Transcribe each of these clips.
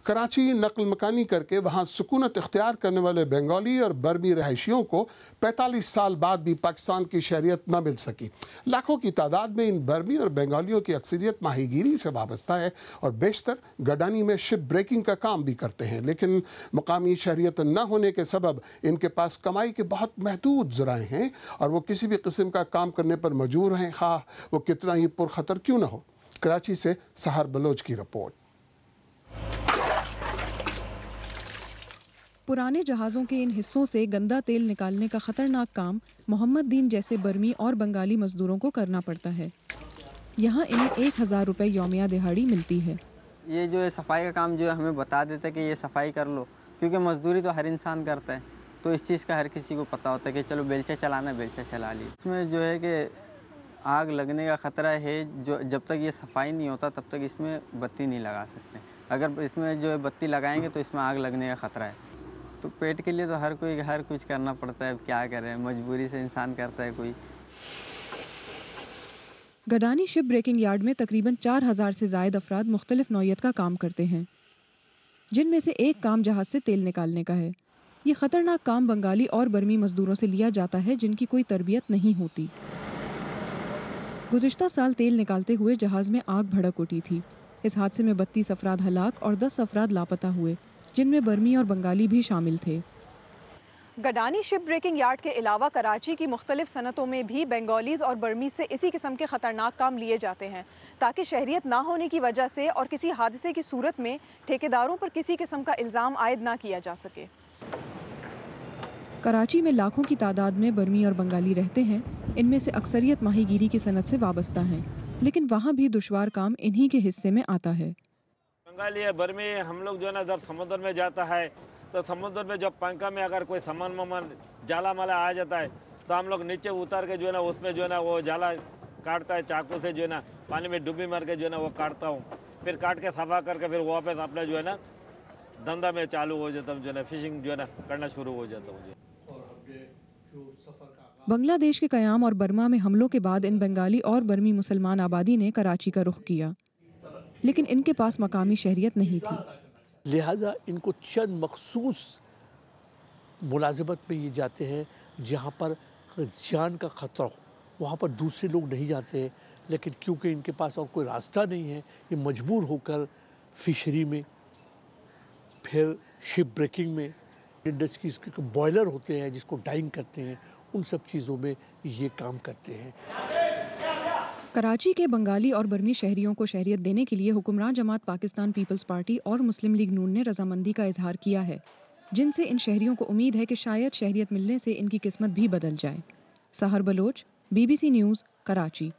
कराची नकल मकानी करके वहाँ सुकूनत इख्तियार करने वाले बंगाली और बर्मी रहायशियों को 45 साल बाद भी पाकिस्तान की शहरियत न मिल सकी। लाखों की तादाद में इन बर्मी और बंगालियों की अक्सरियत माहीगीरी से वाबस्ता है और बेशतर गडानी में शिप ब्रेकिंग का काम भी करते हैं, लेकिन मुकामी शहरियत न होने के सबब इनके पास कमाई के बहुत महदूद ज़राए हैं और वो किसी भी किस्म का काम करने पर मजबूर हैं, खा वो कितना ही पुरखतर क्यों न हो। कराची से सहर बलोच की रिपोर्ट। पुराने जहाज़ों के इन हिस्सों से गंदा तेल निकालने का ख़तरनाक काम मोहम्मद दीन जैसे बर्मी और बंगाली मज़दूरों को करना पड़ता है। यहाँ इन्हें 1000 रुपये यौमिया दिहाड़ी मिलती है। ये जो है सफाई का काम जो है हमें बता देता है कि ये सफाई कर लो, क्योंकि मजदूरी तो हर इंसान करता है, तो इस चीज़ का हर किसी को पता होता है कि चलो बेलचा चलाना, बेलचा चला ली। इसमें जो है कि आग लगने का ख़तरा है, जो जब तक ये सफाई नहीं होता तब तक इसमें बत्ती नहीं लगा सकते। अगर इसमें जो है बत्ती लगाएंगे तो इसमें आग लगने का ख़तरा है। तो पेट के लिए तो हर कोई हर कुछ करना पड़ता है, अब क्या करें, मजबूरी से इंसान करता है कोई। गडानी शिप ब्रेकिंग यार्ड में तकरीबन 4000 से ज़ायद अफराद मुख्तलिफ नौइयत का काम करते हैं, जिनमें से एक काम जहाज़ से तेल निकालने का है। ये ख़तरनाक काम बंगाली और बर्मी मज़दूरों से लिया जाता है जिनकी कोई तरबियत नहीं होती। गुज़िश्ता साल तेल निकालते हुए जहाज़ में आग भड़क उठी थी। इस हादसे में 32 अफराद हलाक और 10 अफराद लापता हुए, जिनमें बर्मी और बंगाली भी शामिल थे। गडानी शिप ब्रेकिंग यार्ड के अलावा कराची की मुख्तलिफ सनतों में भी बंगालीज़ और बर्मी से इसी किस्म के ख़तरनाक काम लिए जाते हैं, ताकि शहरियत ना होने की वजह से और किसी हादसे की सूरत में ठेकेदारों पर किसी किस्म का इल्ज़ाम आयद ना किया जा सके। कराची में लाखों की तादाद में बर्मी और बंगाली रहते हैं। इनमें से अक्सरियत माहीगीरी की सनत से वाबस्ता हैं, लेकिन वहाँ भी दुश्वार काम इन्हीं के हिस्से में आता है। बंगाली है, बर्मी, हम लोग जो है ना जब समुद्र में जाता है तो समुद्र में जब पंखा में अगर कोई सामान जाला माला आ जाता है तो हम लोग नीचे उतर के जो है ना उसमें जो है ना वो जाला काटता है चाकू से, जो है ना पानी में डुबी मार के जो है ना वो काटता हूँ, फिर काट के सफा करके फिर वापस अपने जो है ना धंधा में चालू हो जाता हूँ, जो है ना फिशिंग जो है ना करना शुरू हो जाता हूँ। बांग्लादेश के क़याम और बर्मा में हमलों के बाद इन बंगाली और बर्मी मुसलमान आबादी ने कराची का रुख किया, लेकिन इनके पास मकामी शहरियत नहीं थी। लिहाजा इनको चंद मखसूस मुलाजमत में ये जाते हैं जहाँ पर जान का ख़तरा हो, वहाँ पर दूसरे लोग नहीं जाते हैं, लेकिन क्योंकि इनके पास और कोई रास्ता नहीं है, ये मजबूर होकर फिशरी में, फिर शिप ब्रेकिंग में, इंडस्ट्रीज के बॉयलर होते हैं जिसको डाइंग करते हैं, उन सब चीज़ों में ये काम करते हैं। कराची के बंगाली और बर्मी शहरियों को शहरियत देने के लिए हुक्मरान जमात पाकिस्तान पीपल्स पार्टी और मुस्लिम लीग नून ने रजामंदी का इजहार किया है, जिनसे इन शहरियों को उम्मीद है कि शायद शहरियत मिलने से इनकी किस्मत भी बदल जाए। सहर बलोच, BBC न्यूज़, कराची।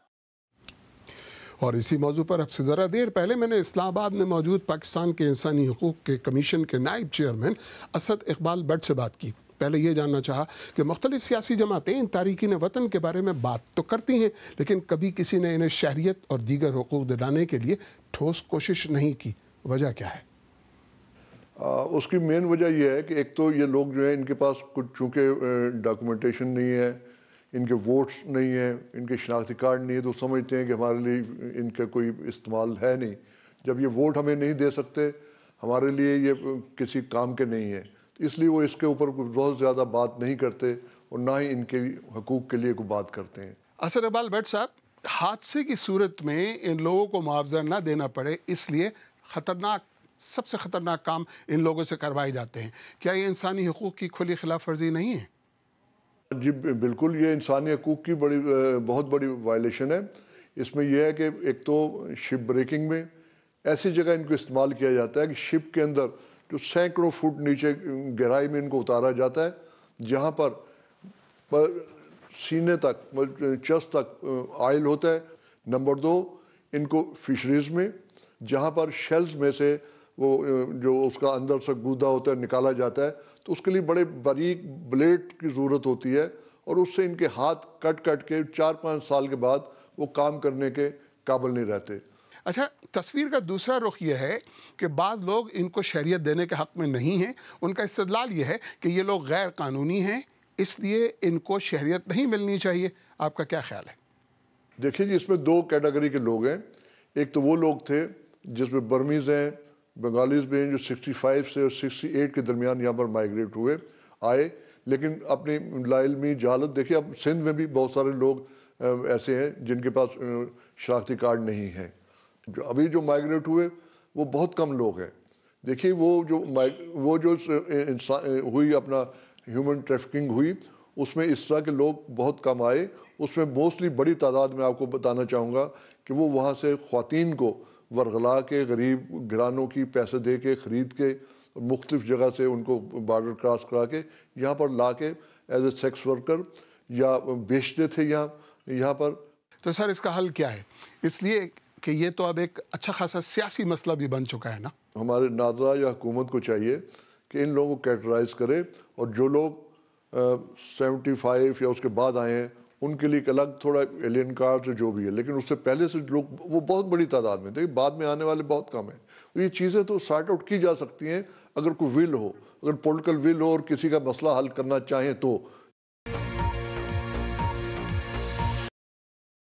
और इसी मौजू पर अब से ज़रा देर पहले मैंने इस्लामाबाद में मौजूद पाकिस्तान के इंसानी हकूक़ के कमीशन के नायब चेयरमैन असद इकबाल बट से बात की। पहले ये जानना चाहा कि मुख्तलिफ सियासी जमातें इन तारीकीन वतन के बारे में बात तो करती हैं, लेकिन कभी किसी ने इन्हें शहरियत और दीगर हकूक़ दिलाने के लिए ठोस कोशिश नहीं की। वजह क्या है? उसकी मेन वजह यह है कि एक तो ये लोग जो है इनके पास कुछ चूँकि डॉक्यूमेंटेशन नहीं है, इनके वोट्स नहीं है, इनके शनाख्ती कार्ड नहीं है, तो समझते हैं कि हमारे लिए इनका कोई इस्तेमाल है नहीं। जब ये वोट हमें नहीं दे सकते, हमारे लिए ये किसी काम के नहीं है, इसलिए वो इसके ऊपर बहुत ज़्यादा बात नहीं करते और ना ही इनके हकूक़ के लिए कोई बात करते हैं। असद इकबाल भट्ट साहब, हादसे की सूरत में इन लोगों को मुआवजा ना देना पड़े, इसलिए सबसे ख़तरनाक काम इन लोगों से करवाए जाते हैं। क्या ये इंसानी हकूक़ की खुली खिलाफ वर्जी नहीं है? जी बिल्कुल, ये इंसानी हकूक़ की बहुत बड़ी वायलेशन है। इसमें यह है कि एक तो शिप ब्रेकिंग में ऐसी जगह इनको इस्तेमाल किया जाता है कि शिप के अंदर जो सैकड़ों फुट नीचे गहराई में इनको उतारा जाता है, जहाँ पर सीने तक, चेस्ट तक आयल होता है। नंबर 2, इनको फिशरीज़ में जहाँ पर शेल्स में से वो जो उसका अंदर से गूदा होता है निकाला जाता है, तो उसके लिए बड़े बारीक ब्लेड की ज़रूरत होती है और उससे इनके हाथ कट के 4-5 साल के बाद वो काम करने के काबिल नहीं रहते। अच्छा, तस्वीर का दूसरा रुख यह है कि बाद लोग इनको शहरियत देने के हक़ में नहीं हैं। उनका इस्तदलाल ये है कि ये लोग गैर कानूनी हैं, इसलिए इनको शहरियत नहीं मिलनी चाहिए। आपका क्या ख्याल है? देखिए जी, इसमें 2 कैटेगरी के लोग हैं। एक तो वो लोग थे जिसमें बर्मीज़ हैं, بنگالیز میں جو 65 سے اور 68 کے درمیان یہاں پر مائیگریٹ ہوئے آئے، لیکن اپنی لاعلمی جہالت دیکھیے، اب سندھ میں بھی بہت سارے لوگ ایسے ہیں جن کے پاس شناختی کارڈ نہیں ہیں. ابھی جو مائیگریٹ ہوئے وہ بہت کم لوگ ہیں. دیکھیے وہ جو ہوئی اپنا ہیومن ٹریفکنگ ہوئی، اس میں اس طرح کے لوگ بہت کم آئے. اس میں موسٹلی بڑی تعداد میں آپ کو بتانا چاہوں گا کہ وہ وہاں سے خواتین کو ورغلا کے، غریب گھرانوں کی پیسے دے کے خرید کے، مختلف جگہ سے ان کو بارڈر کراس کرا کے یہاں پر لا کے ایز اے سیکس ورکر یا بیچتے تھے یہاں پر. تو سر اس کا حل کیا ہے؟ اس لیے کہ یہ تو اب ایک اچھا خاصا سیاسی مسئلہ بھی بن چکا ہے نا. ہمارے ناظرہ یا حکومت کو چاہیے کہ ان لوگوں کو کیٹرائز کرے، اور جو لوگ 75 یا اس کے بعد آئے ہیں ان کے لیے ایک الگ تھوڑا ایلین کارڈ سے جو بھی ہے، لیکن اس سے پہلے سے لوگ وہ بہت بڑی تعداد میں تھے، بعد میں آنے والے بہت کم ہیں. یہ چیزیں تو سارٹ آؤٹ کی جا سکتی ہیں اگر کوئی ول ہو، اگر پولیٹیکل ول ہو اور کسی کا مسئلہ حل کرنا چاہیں تو.